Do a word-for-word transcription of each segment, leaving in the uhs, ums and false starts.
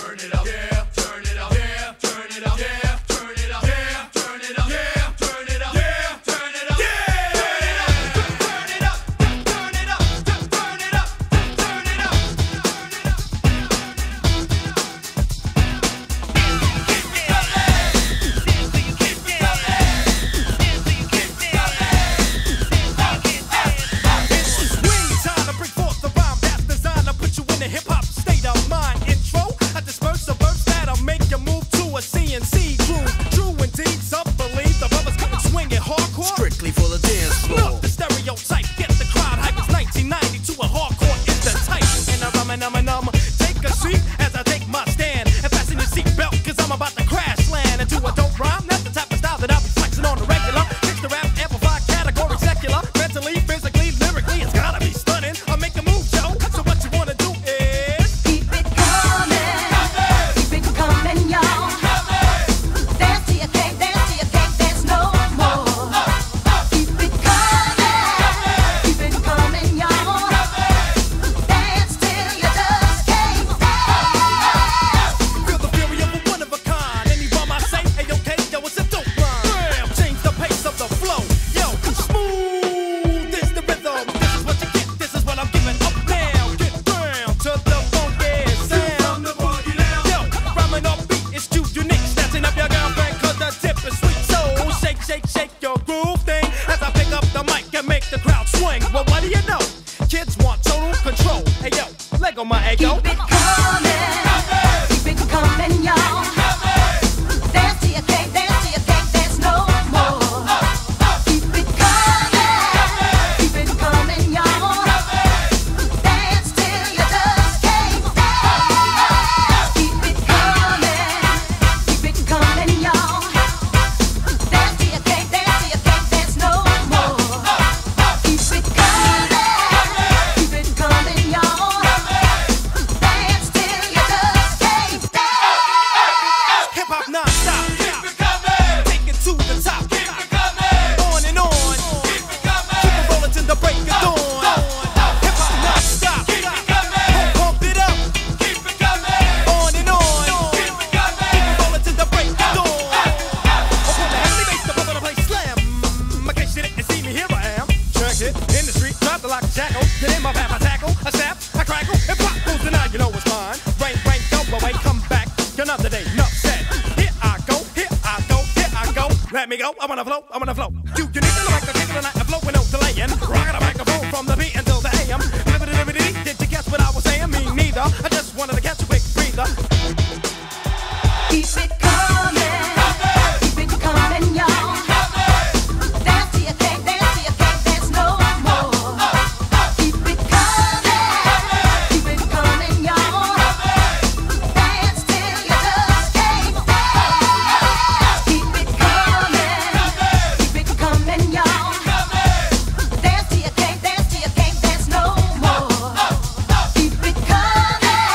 Keep it coming.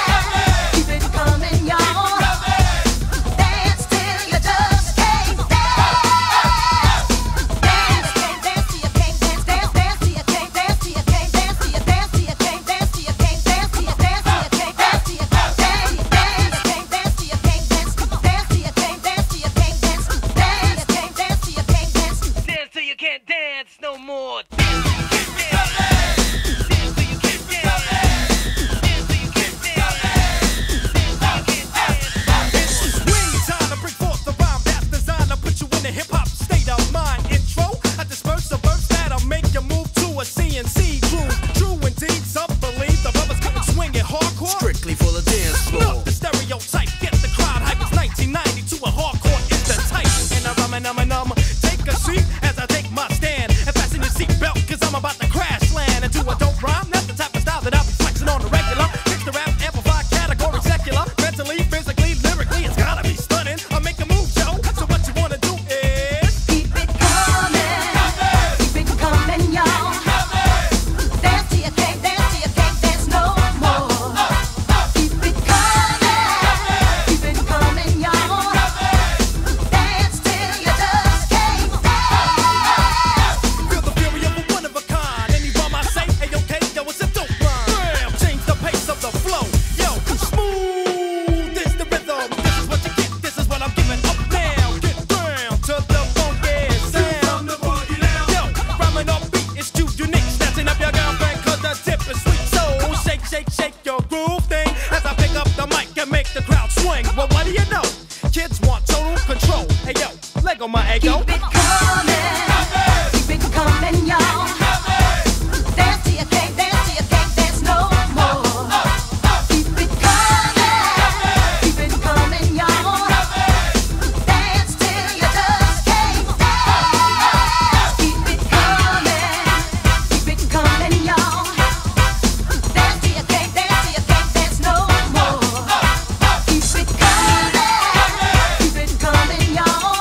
Lego my ego. Keep it coming, keep it coming, y'all. Dance till you can't, dance till you can't dance no more. Keep it coming, keep it coming, y'all. Dance till you just can't dance. Keep it coming, keep it coming, y'all. Dance till you can't, dance till you can't dance no more. Keep it coming, keep it coming, y'all.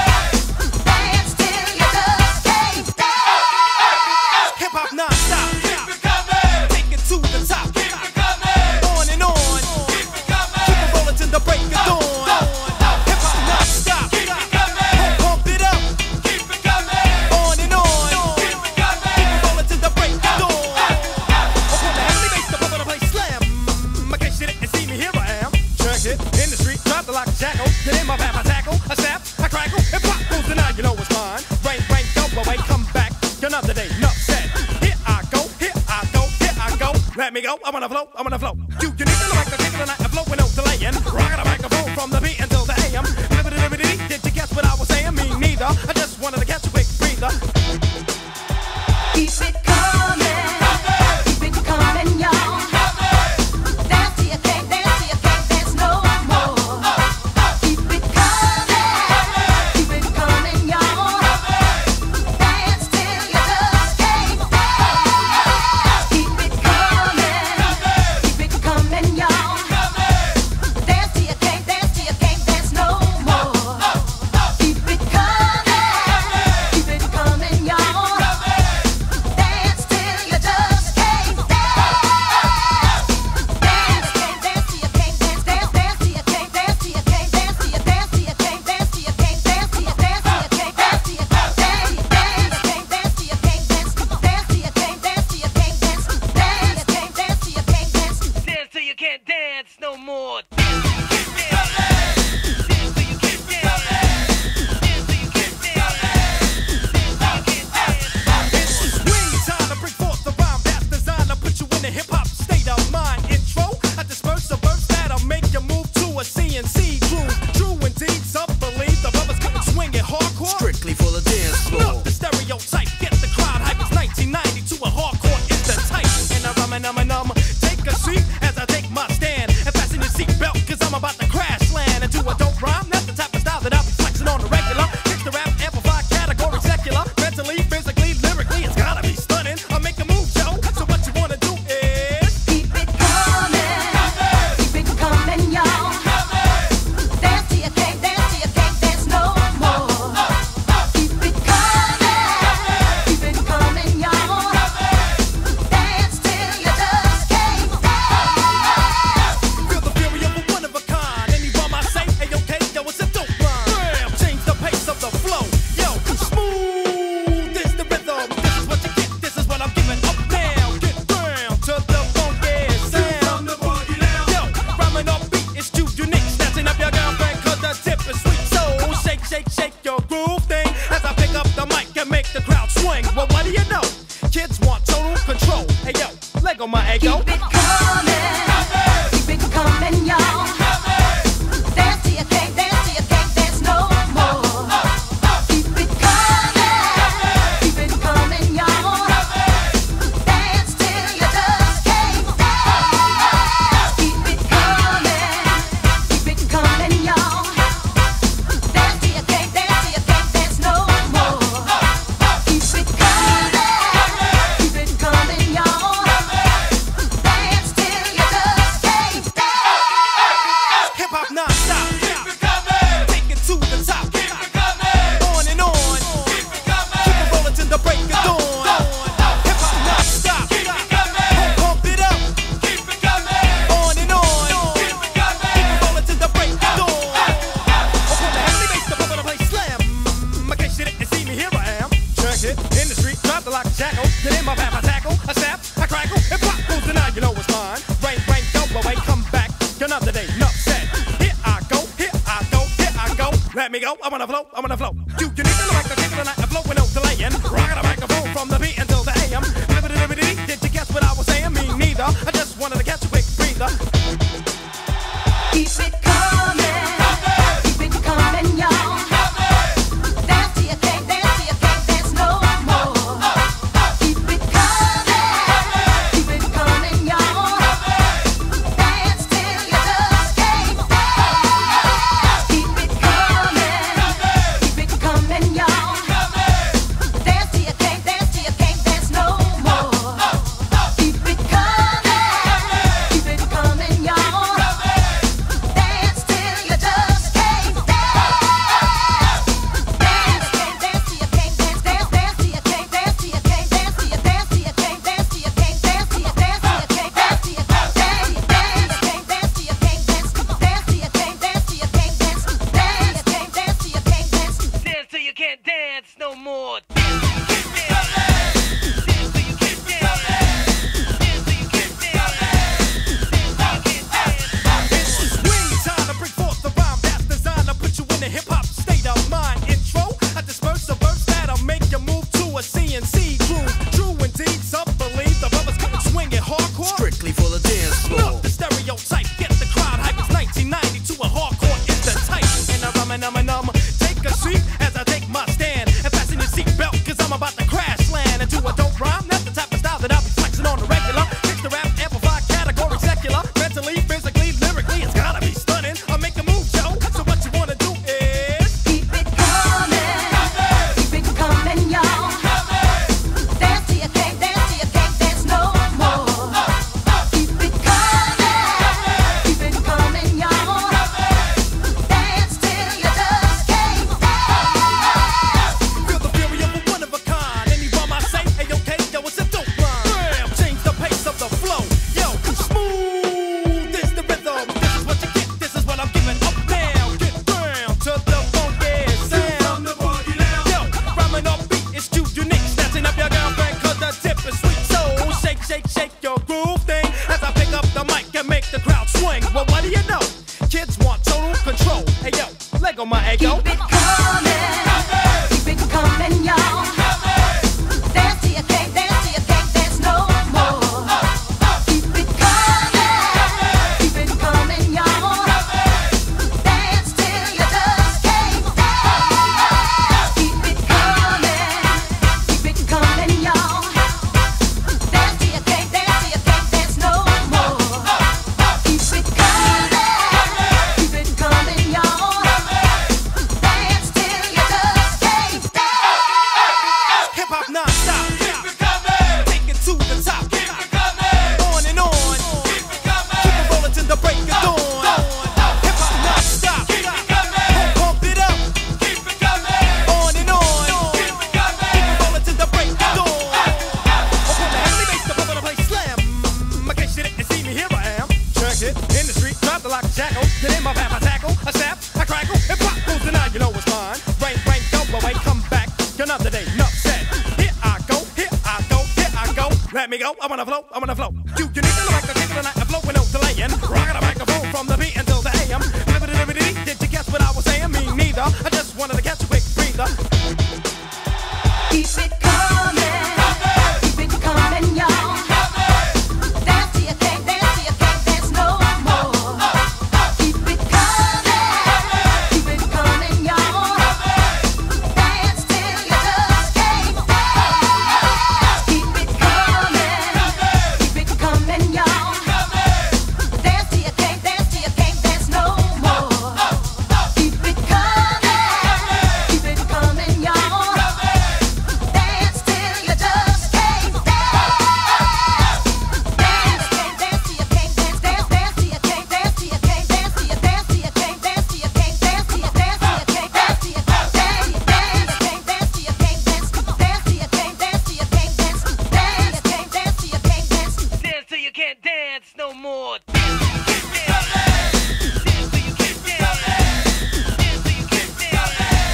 Dance till you just can't dance. Hip hop non-stop. Keep it coming. Take it to the top. Keep it coming. On and on. Keep it coming. Keep it rolling till the break of dawn. Hip hop non-stop. Keep it coming. Pump it up. Keep it coming. On and on. Keep it coming. Keep it rolling till the break of dawn. Upon the heavy bass, the pump of the place slam. In case you didn't see me, here I am. Check it in the street, drop the lock and jackal. Get in my path, I tackle, I snap, I crackle, and pop goes the nine. You know it's mine. Rain, rain, go away, come back. Another day, enough said. Here I go, here I go, here I go. Let me go. I wanna flow, I wanna flow. You, you need to like the kick of the night, I flow with no delaying. Rockin' the microphone from the beat until the A M. Did you guess what I was saying? Me neither. I just wanted to catch a quick breather. Keep it coming, keep it coming, y'all. Dance till you can't, dance till you can't dance no more. Keep it coming, keep it coming, y'all. Dance till you just can't dance. Keep it coming, keep it coming, y'all. Dance till you can't, dance till you can't dance no more. Keep it coming, keep it coming, y'all. Dance till you just can't dance. Dance, can't dance till you can't dance. Dance, dance till you can't dance. Till you can't dance. Till you dance till you can't dance. Till you can't dance. Till you dance till you can't dance. Till you can't dance. Dance, can't dance till you can't dance. Dance till you can't dance. Till you can't dance. Dance, can't dance till you can't dance. Dance till you can't dance no more. Swing time to bring forth the rhyme that's designed to put you in a hip hop state of mind. Intro, I disperse a verse that'll make you move to a C N C groove. True indeed, some believe the brothers couldn't swing it hardcore. Strictly for the dance floor. Look, the stereotype, get the crowd hype. It's nineteen ninety-two, a hardcore is the type. And a rum and um and um, take a seat as I take my stand. And fasten your seatbelt, cause I'm about to crash land. And do a dope rhyme, that's the type of style that I'll be flexing on the regular. Fix the rap, amplify, category secular. Mentally, physically, lyrically, it's gotta be stunning. I make a move, Joe. So what you wanna do is Keep it coming, keep it coming, y'all. Dance till you can't dance, till you can't dance no more. Keep it coming, keep it coming, y'all. Dance till you just can't dance. feel the fury of a one of a kind. Any rhyme I say, hey, okay, yo, it's a dope rhyme. Bam, change the pace of the flow. Yo, smooth is the rhythm. This is what you get, this is what I'm giving up now. Get down to the funky sound. Yo, rhyming up beat is too unique. Snatching up your girlfriend cause the tip is sweet. So shake, shake, shake your groove thing as I pick up the mic and make the crowd swing. Well, what do you know? Kids want total control. Hey, yo, Lego my ego. Keep it coming, keep it coming, y'all. Dance till you can't dance, till you can't dance no more. Keep it coming, keep it coming, y'all. Dance till you just can't dance. Keep it coming, keep it coming, y'all. Dance till you can't dance, till you can't dance no more. Keep it coming, keep it coming, y'all. Dance till you just can't dance. Hip hop non-stop. Keep it coming. Take it to the top. Keep it coming. On and on. Keep it coming. Keep it rolling till the break of dawn. Hip hop non-stop. Keep it coming. Pump it up. Keep it coming. On and on. Keep it coming. Keep it rolling till the break of dawn. Upon the heavy bass, the pump of the place slam. In case you didn't see me, here I am. Check it in the street, drop the lock and jackal. Get in my path, I tackle, I snap, I crackle, and pop goes the nine. You know it's mine. Rain, rain, go away, come back. Another day, enough said. Here I go, here I go, here I go. Let me go. I wanna flow, I wanna flow. You, you need to like the kick of the night, I flow with no delaying. Rockin' the microphone from the beat until the A M. Did you guess what I was saying? Me neither. I just wanted to catch a quick breather. Keep it coming, keep it coming, y'all. what do you know? Kids want total control. Hey yo, Lego my ego. Keep it coming, keep it coming, y'all. Dance till you can't, dance till you can't dance no more. Keep it coming, keep it coming, y'all. Dance till you just can't dance. Keep it coming, keep it coming, y'all. Dance till you can't, dance till you can't dance no more. Keep it coming, keep it coming, y'all. Dance till you just can't dance. Hip hop non-stop. Take it to the top. On and on. Keep it rolling till the break of dawn. Hip hop non-stop. Pump it up. On and on. Keep it rolling till the break of dawn. Open the heavily bass, the pump on the place slam. In case you didn't see me, here I am. Check it. In the street, drop the lock, jackal. Get in my path, I tackle, I snap, I crackle, and pop goes the nine, you know it's mine. Rain, rain, go away, come back. Another day, enough said. Here I go, here I go, here I go. Let me go, I wanna flow, I wanna flow. You, you need to like the kick of the night, I'm flowing, no delaying. Rockin' a microphone from the beat until the A M. Did you guess what I was saying? Me neither. I just wanted to catch a quick breather. Keep it coming, keep it coming, y'all. Dance till you can't, dance till you can't dance no more. Keep it coming, keep it coming, y'all. Dance till you just can't dance. Keep it coming, keep it coming, y'all. Dance till you can't, dance till you can't dance no more. Keep it coming, keep it coming, y'all. Dance till you just can't dance. Dance, can't dance till you can't dance. Dance, dance till you can't dance. Till you can't dance. Till you dance till you can't dance. Till you can't dance. Till you dance till you can't dance. Till you can't dance. Till you can't dance. Dance till you can't dance. Till you can't dance. Dance till you can't dance. Till you can't dance. Dance till you can't dance no more. Dance till you can't dance. Dance till you can't dance. Dance till you can't dance.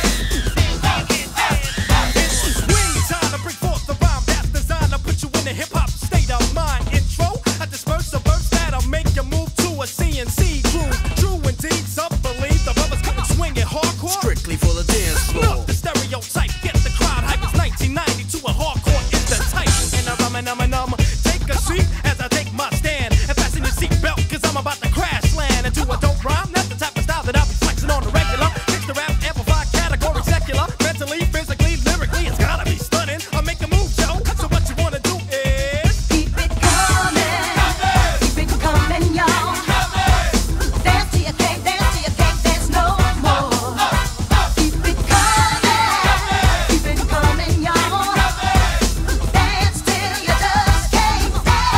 Dance till you can't dance. It's swing time to bring forth the rhyme that's designed to put you in a hip hop state of mind. Intro, I disperse the verse that'll make you move to a C N C groove. True indeed, some believe the brothers couldn't swing it hardcore. Strictly for the dance floor. Look, the stereotype, get the crowd hype. It's nineteen ninety-two, a hardcore is the type. And a rum and um and um. Take a seat as I take my stand. And fasten your seatbelt, cause I'm about to crash land. And do a dope rhyme, that's the type of style that I'll be flexing on the regular. Fix the rap, amplify, category secular. Mentally, physically, lyrically, it's gotta be stunning. I'll make a move, Joe. So what you wanna do is Keep it coming, keep it coming, y'all. Dance till you can't dance, till you can't dance no more. Keep it coming, keep it coming, y'all. Dance till you just can't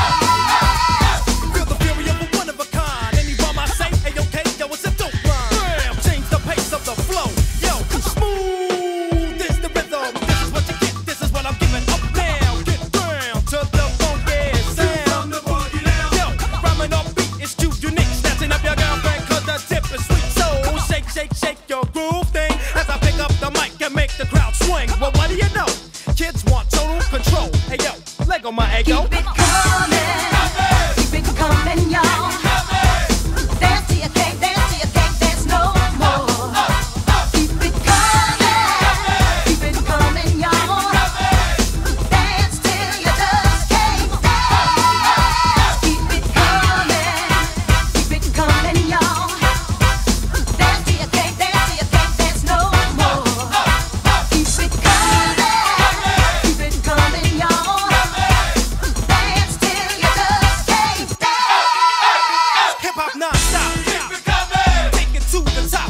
dance. feel the fury of a one of a kind. Any rhyme I say, hey, okay, yo, it's a dope rhyme. Bam, change the pace of the flow. Yo, smooth is the rhythm. This is what you get, this is what I'm giving up now. Get down to the funky sound. Yo, rhyming off beat is too unique. Snatching up your girlfriend cause the tip is sweet. So shake, shake, shake your groove thing as I pick up the mic and make the crowd swing. Well, what do you know? Kids want total control. Hey yo, Lego my ego. Keep it coming, keep it coming, y'all. Dance till you can't dance, till you can't dance no more. Keep it coming, keep it coming, y'all. Dance till you just can't dance. Keep it coming, keep it coming, y'all. Dance till you can't dance, till you can't dance no more. Keep it coming, keep it coming, y'all. Dance till you just can't dance. Hip hop non-stop. Take it to the top.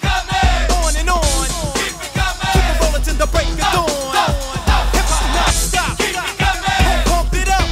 On and on. Keep it rolling till the break of dawn. Hip hop non-stop. Pump it up.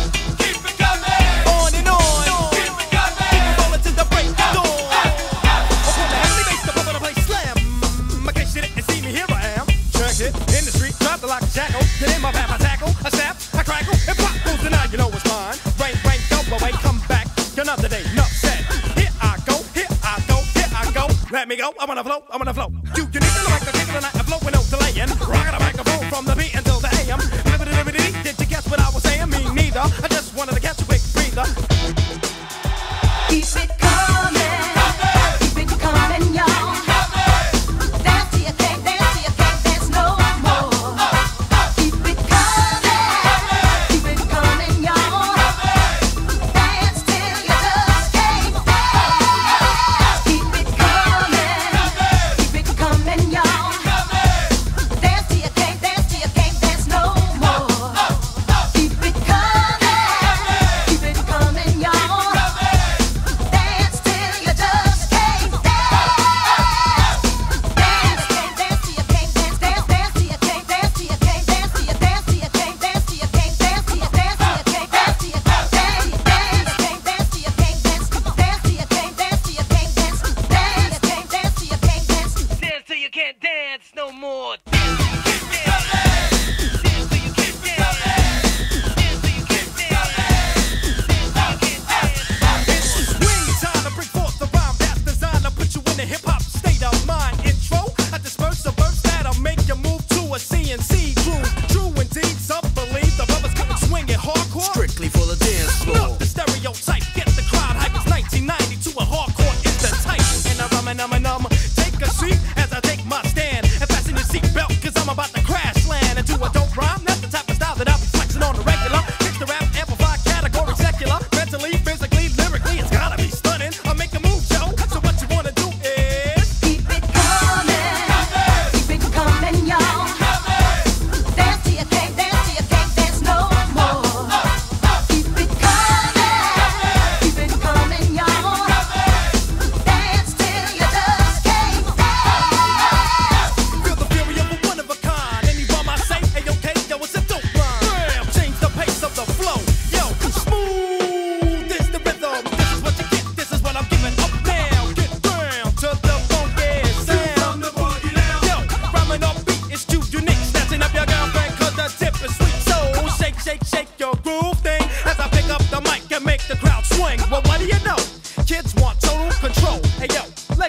On and on. Keep it rolling till the break of dawn. Open the heavily bass, the pump on the place slam. In case you didn't see me, here I am. Check it. In the street, drop the lock, jackal. Get in my path, I tackle, I snap, I crackle, and pop goes the nine, you know it's mine. Rain, rain, go away, come back. Another day, enough said. Here I go, here I go, here I go. Let me go, I wanna flow, I wanna flow. You, you need to like the kick of the night, I'm flowing, no delaying. Rockin' a microphone from the beat until the A M. Did you guess what I was saying? Me neither. I just wanted to catch a quick breather. Keep it coming.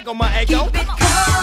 on my ego. Keep it coming.